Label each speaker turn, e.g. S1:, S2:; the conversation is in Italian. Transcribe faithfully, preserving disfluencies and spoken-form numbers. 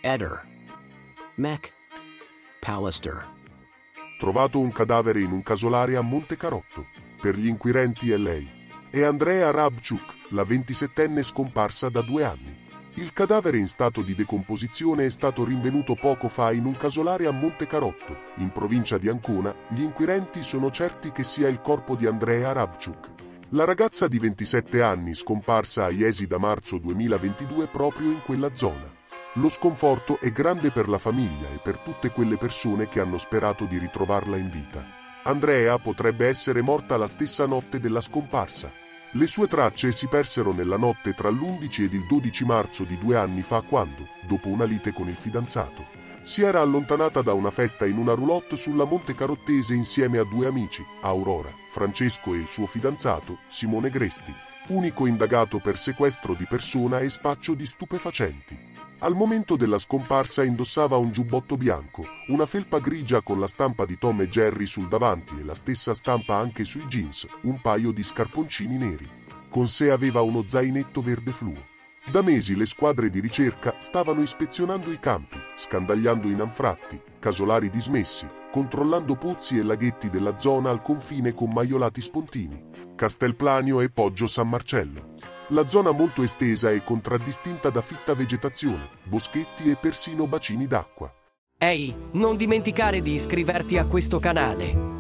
S1: Eder. Mac. Pallister.
S2: Trovato un cadavere in un casolare a Montecarotto. Per gli inquirenti è lei. È Andrea Rabchuk, la ventisettenne scomparsa da due anni. Il cadavere in stato di decomposizione è stato rinvenuto poco fa in un casolare a Montecarotto, in provincia di Ancona. Gli inquirenti sono certi che sia il corpo di Andrea Rabchuk. La ragazza di ventisette anni scomparsa a Iesi da marzo duemilaventidue proprio in quella zona. Lo sconforto è grande per la famiglia e per tutte quelle persone che hanno sperato di ritrovarla in vita. Andrea potrebbe essere morta la stessa notte della scomparsa. Le sue tracce si persero nella notte tra l'undici ed il dodici marzo di due anni fa quando, dopo una lite con il fidanzato, si era allontanata da una festa in una roulotte sulla Montecarottese insieme a due amici, Aurora, Francesco e il suo fidanzato, Simone Gresti, unico indagato per sequestro di persona e spaccio di stupefacenti. Al momento della scomparsa indossava un giubbotto bianco, una felpa grigia con la stampa di Tom e Jerry sul davanti e la stessa stampa anche sui jeans, un paio di scarponcini neri. Con sé aveva uno zainetto verde fluo. Da mesi le squadre di ricerca stavano ispezionando i campi, scandagliando in anfratti, casolari dismessi, controllando pozzi e laghetti della zona al confine con Maiolati Spontini, Castelplanio e Poggio San Marcello. La zona molto estesa e contraddistinta da fitta vegetazione, boschetti e persino bacini d'acqua.
S3: Ehi, non dimenticare di iscriverti a questo canale.